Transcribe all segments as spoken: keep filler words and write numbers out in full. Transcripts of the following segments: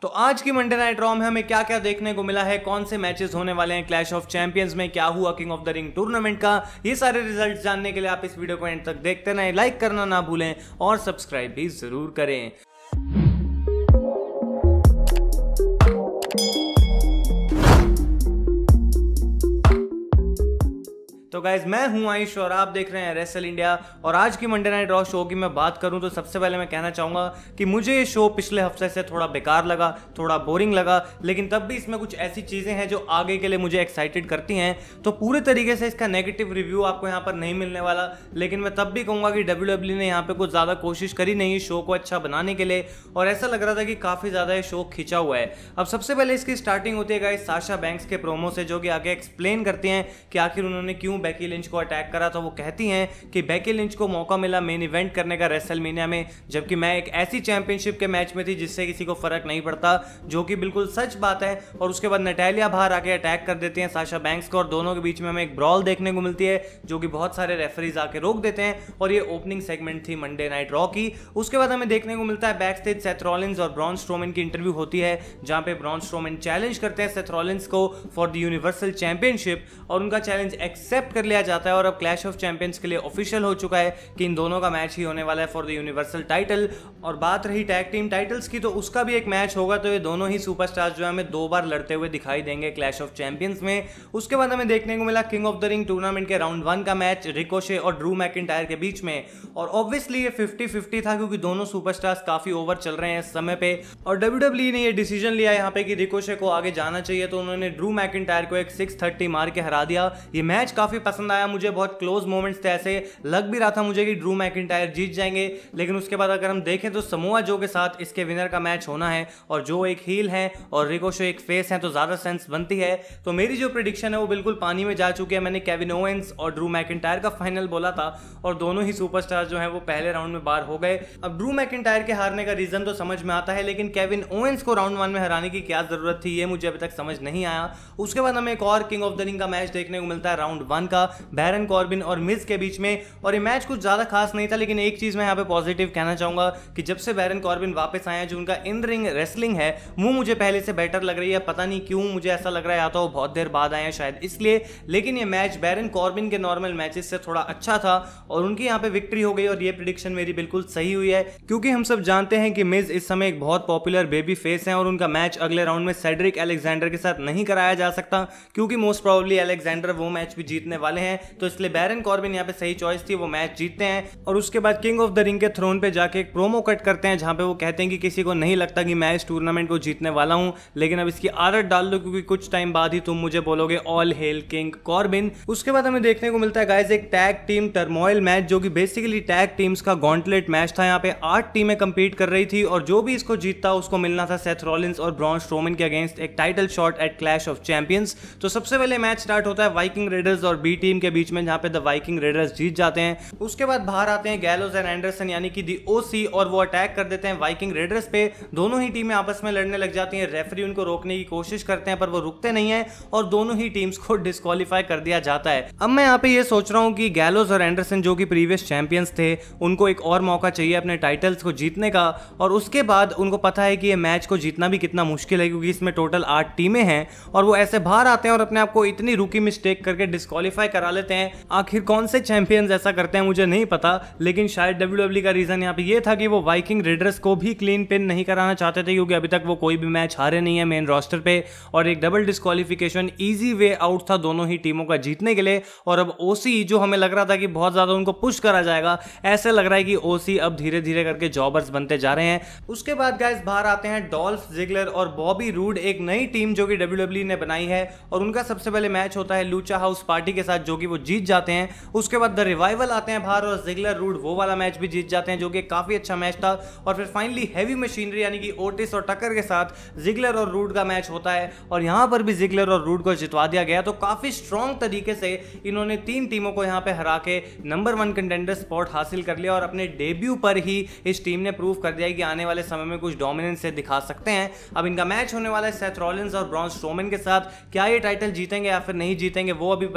तो आज की मंडे नाइट रॉ में हमें क्या क्या देखने को मिला है, कौन से मैचेस होने वाले हैं क्लैश ऑफ चैंपियंस में, क्या हुआ king of the ring tournament का, ये सारे रिजल्ट्स जानने के लिए आप इस वीडियो को एंड तक देखते रहें, लाइक करना ना भूलें और सब्सक्राइब भी जरूर करें। तो गाइज मैं हूं आयुष और आप देख रहे हैं रेसल इंडिया। और आज की मंडे नाइट रॉ शो की मैं बात करूं तो सबसे पहले मैं कहना चाहूंगा कि मुझे ये शो पिछले हफ्ते से थोड़ा बेकार लगा, थोड़ा बोरिंग लगा, लेकिन तब भी इसमें कुछ ऐसी चीजें हैं जो आगे के लिए मुझे एक्साइटेड करती हैं। तो पूरे तरीके से इसका नेगेटिव रिव्यू आपको यहाँ पर नहीं मिलने वाला, लेकिन मैं तब भी कहूंगा कि डब्ल्यू डब्ल्यू ने यहाँ पे कुछ ज्यादा कोशिश करी नहीं शो को अच्छा बनाने के लिए, और ऐसा लग रहा था कि काफी ज्यादा ये शो खिंचा हुआ है। अब सबसे पहले इसकी स्टार्टिंग होती है गाइस साशा बैंक्स के प्रोमो से, जो कि आगे एक्सप्लेन करती हैं कि आखिर उन्होंने क्यों बैकी लिंच को अटैक करा। तो वो कहती हैं कि बैकी लिंच को मौका मिला मेन इवेंट करने का रेसलमेनिया में, जबकि मैं एक ऐसी चैंपियनशिप के मैच में थी जिससे किसी को फर्क नहीं पड़ता, जो कि बिल्कुल सच बात है। और उसके बाद नटालिया बाहर आके अटैक कर देती हैं साशा बैंक्स को, और दोनों के बीच में हमें एक ब्रॉल देखने को मिलती है जो कि बहुत सारे रेफरीज आके रोक देते हैं। और ये ओपनिंग सेगमेंट थी मंडे नाइट रॉ की। उसके बाद हमें देखने को मिलता है बैक स्टेज सेथ रॉलिंस और ब्रॉन स्ट्रोमैन की इंटरव्यू होती है, जहां पे ब्रॉन स्ट्रोमैन चैलेंज करते हैं सेथ रॉलिंस को फॉर द यूनिवर्सल चैंपियनशिप, और उनका चैलेंज एक्सेप्ट कर लिया जाता है। और अब क्लैश ऑफ चैंपियंस के लिए ऑफिशियल हो चुका है कि इन दोनों का मैच ही होने वाला है फॉर द यूनिवर्सल टाइटल। और बात रही टैग टीम टाइटल्स की, तो उसका भी एक मैच होगा। तो ये दोनों ही सुपरस्टार्स जो है हमें दो बार लड़ते हुए दिखाई देंगे क्लैश ऑफ चैंपियंस में। उसके बाद हमें देखने को मिला king of the ring tournament के राउंड वन का मैच रिकोशे और ड्रू मैकिंटायर के बीच में, और ऑब्वियसली ये फिफ्टी फिफ्टी था क्योंकि दोनों सुपरस्टार्स काफी ओवर चल रहे हैं इस समय पे। और डब्ल्यू डब्ल्यू ने ये डिसीजन लिया यहाँ पे कि रिकोशे को आगे जाना चाहिए, तो उन्होंने ड्रू मैकिंटायर को एक सिक्स थर्टी मार के हरा दिया। ये मैच काफी पसंद आया मुझे, बहुत क्लोज मोमेंट्स थे, ऐसे लग भी रहा था मुझे कि ड्रू मैकिंटायर जीत जाएंगे। लेकिन उसके बाद अगर हम देखें तो समोआ जो के साथ इसके विनर का मैच होना है, और जो एक हील है और रिकोशे एक फेस है, तो ज्यादा सेंस बनती है। तो मेरी जो प्रेडिक्शन है वो बिल्कुल पानी में जा चुकी है। मैंने केविन ओवेंस और ड्रू मैकिंटायर का फाइनल बोला था, और दोनों ही सुपरस्टार जो है वो पहले राउंड में बाहर हो गए। अब ड्रू मैकिंटायर के हारने का रीजन तो समझ में आता है, लेकिन केविन ओवेंस को राउंड वन में हराने की क्या जरूरत थी, ये मुझे अभी तक समझ नहीं आया। उसके बाद हमें एक और किंग ऑफ द रिंग का मैच देखने को मिलता है राउंड वन का, बैरन कॉर्बिन और मिज के बीच में। और ये मैच कुछ ज्यादा खास नहीं था, लेकिन एक चीज मैं यहाँ पे पॉजिटिव कहना चाहूंगा कि जब से बैरन कॉर्बिन वापस आए हैं, जो उनका इन रिंग रेसलिंग है वो मुझे पहले से बेटर लग रही है। पता नहीं क्यों मुझे ऐसा लग रहा है, या तो वो बहुत देर बाद आए हैं शायद इसलिए, लेकिन ये मैच बैरन कॉर्बिन के नॉर्मल मैचेस से थोड़ा अच्छा था और उनकी यहाँ पे विक्ट्री हो गई। और ये प्रेडिक्शन मेरी बिल्कुल सही हुई है, क्योंकि हम सब जानते हैं कि मिज इस समय एक बहुत पॉपुलर बेबी फेस है, और उनका मैच अगले राउंड में सेड्रिक अलेक्जेंडर के साथ नहीं कराया जा सकता, क्योंकि मोस्ट प्रोबेबली अलेक्जेंडर वो मैच भी जीतने वाले हैं। तो इसलिए बैरन कॉर्बिन यहाँ पे सही चॉइस थी, वो मैच जीतते हैं। और उसके बाद किंग ऑफ द रिंग के थ्रोन पे जाके एक प्रोमो कट करते हैं, जहां पे वो कहते हैं कि किसी को नहीं लगता कि मैं इस टूर्नामेंट को जीतने वाला हूं, लेकिन अब इसकी आदत डाल दो क्योंकि कुछ टाइम बाद ही तुम मुझे बोलोगे ऑल हेल किंग कॉर्बिन। उसके बाद हमें देखने को मिलता है गाइस एक टैग टीम टर्मोइल मैच, जो कि बेसिकली टैग टीम्स का गॉन्टलेट मैच था। यहाँ पे आठ टीमें कंपीट कर रही थी, और जो भी इसको जीतता उसको मिलना था सेथ रॉलिंस और ब्रॉन स्ट्रोमैन के अगेंस्ट एक title shot at Clash of Champions. तो सबसे पहले मैच स्टार्ट होता है वाइकिंग रेडर्स और बी टीम के बीच में, जहां पे द वाइकिंग रेडर्स जीत जाते हैं। उसके बाद बाहर आते हैं गैलोस एंड एंडरसन यानी कि दी ओसी, और वो अटैक कर देते हैं वाइकिंग रेडर्स पे। दोनों ही टीमें आपस में लड़ने लग जाती हैं, रेफरी उनको रोकने की कोशिश करते हैं पर वो रुकते नहीं है, और दोनों ही टीम्स को डिस्क्वालीफाई कर दिया जाता है। अब मैं यहाँ पे ये सोच रहा हूँ कि गैलोस और एंडरसन जो कि प्रीवियस चैंपियंस थे, उनको एक और मौका चाहिए अपने टाइटल्स को जीतने का। और उसके बाद उनको पता है कि ये मैच को जीतना भी कितना मुश्किल है, क्योंकि इसमें टोटल आठ टीमें हैं, और वो ऐसे बाहर आते हैं और अपने आप को इतनी रुकी मिस्टेक करके डिस्क्वालीफाई करा लेते हैं। आखिर कौन से चैंपियंस ऐसा करते हैं मुझे नहीं पता, लेकिन शायद डब्ल्यू डब्ल्यू का रीजन यहाँ पे ये था कि वो वाइकिंग रेडर्स को भी क्लीन पिन नहीं कराना चाहते थे, क्योंकि अभी तक वो कोई भी मैच हारे नहीं है मेन रोस्टर पे, और एक double disqualification easy way out था दोनों ही टीमों का जीतने के लिए। और अब ओसी जो हमें लग रहा था कि बहुत ज्यादा उनको पुश करा जाएगा, ऐसे लग रहा है कि ओसी अब धीरे धीरे करके जॉबर्स बनते जा रहे हैं। उसके बाद गाइस बाहर आते हैं डॉल्फ जिगलर और बॉबी रूड, एक नई टीम जो कि डब्ल्यू डब्ल्यू ने बनाई है, और उनका सबसे पहले मैच होता है लूचा हाउस पार्टी के साथ, जो कि वो जीत जाते हैं। उसके बाद द रिवाइवल आते हैं बाहर, और जिगलर रूड वो वाला मैच भी जीत जाते हैं, जो कि काफी अच्छा मैच था। और फिर फाइनली हैवी मशीनरी यानी कि ओटिस और टकर के साथ जिगलर और रूड का मैच होता है, और यहां पर भी जिगलर और रूड को जितवा दिया गया। तो काफी स्ट्रॉन्ग तरीके से इन्होंने तीन टीमों को यहां पे हरा के नंबर वन कंटेंडर स्पॉट हासिल कर लिया, और अपने डेब्यू पर ही इस टीम ने प्रूव कर दिया कि आने वाले समय में कुछ डोमिनेंस से दिखा सकते हैं। अब इनका मैच होने वाला है सेथ रॉलिंस और ब्रॉन स्ट्रोमैन के साथ। क्या ये टाइटल जीतेंगे या फिर नहीं जीतेंगे वो अभी बताना बहुत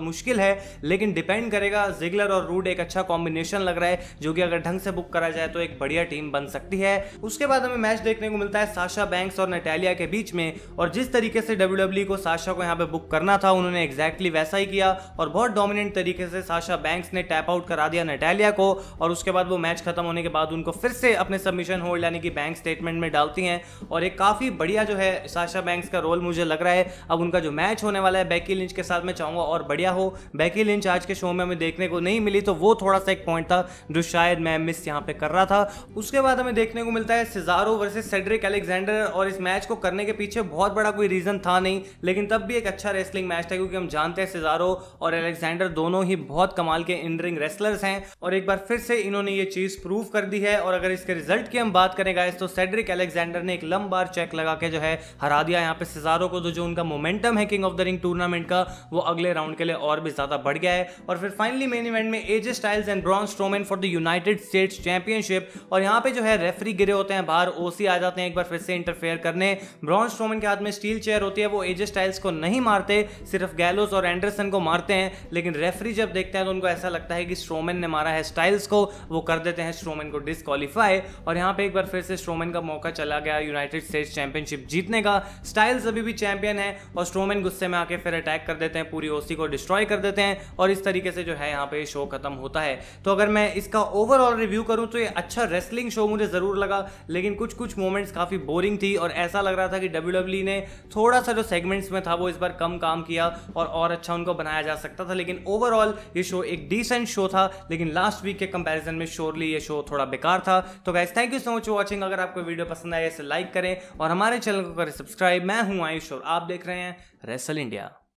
बहुत मुश्किल है, लेकिन डिपेंड करेगा। जिगलर और रूड एक अच्छा कॉम्बिनेशन लग रहा है जो कि अगर ढंग से बुक करा जाए तो एक बढ़िया टीम बन सकती है। उसके बाद हमें मैच देखने को मिलता है साशा बैंक्स और नटालिया के बीच में, और जिस तरीके से डब्ल्यू डब्ल्यू ई को साशा को यहाँ पे बुक करना था उन्होंने एग्जैक्टली वैसा ही किया और बहुत डोमिनेंट तरीके से साशा बैंक्स ने टैप आउट करा दिया नटालिया को, और उसके बाद वो मैच खत्म होने के बाद उनको फिर से अपने सबमिशन होल्ड यानी कि बैंक स्टेटमेंट में डालती हैं, और एक काफी बढ़िया जो है साशा बैंक्स का रोल मुझे लग रहा है। अब उनका जो मैच होने वाला है बेकी लिंच के साथ, मैं चाहूंगा और बढ़िया हो। बेकी लिंच आज के शो में हमें देखने को नहीं मिली, तो वो थोड़ा सा एक पॉइंट था जो शायद मैं मिस यहाँ पे कर रहा था। उसके बाद हमें देखने को मिलता है सिजारो वर्सेस सेड्रिक अलेक्जेंडर, और इस मैच को करने के पीछे बहुत बड़ा कोई रीजन था नहीं, लेकिन तब भी एक अच्छा रेसलिंग मैच था क्योंकि हम जानते हैं सिजारो और अलेक्जेंडर दोनों ही बहुत कमाल के इन रिंग रेसलर्स हैं, और एक बार फिर से इन्होंने ये चीज प्रूव कर दी है। और अगर इसके रिजल्ट की हम बात करें गाइस, तो सेड्रिक अलेक्जेंडर ने एक लंबार चेक लगा के जो है हरा दिया यहाँ पे सिजारो को, तो जो उनका मोमेंटम है king of the ring tournament का वो अगले राउंड के लिए और भी ज्यादा बढ़ गया है। और फिर फाइनली मेन इवेंट में AJ Styles and Braun Strowman for the United States championship, और यहाँ पे जो है रेफरी गिरे होते हैं बाहर, ओसी आ जाते हैं एक बार फिर से इंटरफेयर करने। ब्रॉन स्ट्रोमैन के हाथ में स्टील चेयर होती है, वो एजे स्टाइल्स को नहीं मारते, सिर्फ गैलोस और एंडरसन को मारते हैं, लेकिन रेफरी जब देखते हैं तो उनको ऐसा लगता है कि स्ट्रोमैन ने मारा है स्टाइल्स को, वो कर देते हैं स्ट्रोमैन को डिस्क्वालीफाई, और यहाँ पे एक बार फिर से स्ट्रोमैन का मौका चला गया यूनाइटेड स्टेट्स चैंपियनशिप जीतने का। स्टाइल्स अभी भी चैंपियन है और स्ट्रोमैन गुस्से में आके फिर अटैक कर देते हैं, पूरी ओसी को डिस्ट्रॉय कर देते हैं, और इस तरीके से जो है यहाँ पे शो खत्म होता है। तो अगर मैं इसका ओवरऑल रिव्यू करूं तो ये अच्छा रेसलिंग शो मुझे जरूर लगा, लेकिन कुछ कुछ मोमेंट्स काफी बोरिंग थी, और ऐसा लग रहा था कि डब्ल्यू डब्ल्यू ई ने थोड़ा सा जो सेगमेंट्स में था वो इस बार कम काम किया और और अच्छा उनको बनाया जा सकता था। लेकिन ओवरऑल ये शो एक डिसेंट शो था, लेकिन लास्ट वीक के कंपैरिजन में श्योरली ये शो थोड़ा बेकार था। तो guys thank you so much for watching. अगर आपको वीडियो पसंद आए इसे लाइक करें और हमारे चैनल को करें सब्सक्राइब। मैं हूं आयुष और आप देख रहे हैं रेसल इंडिया।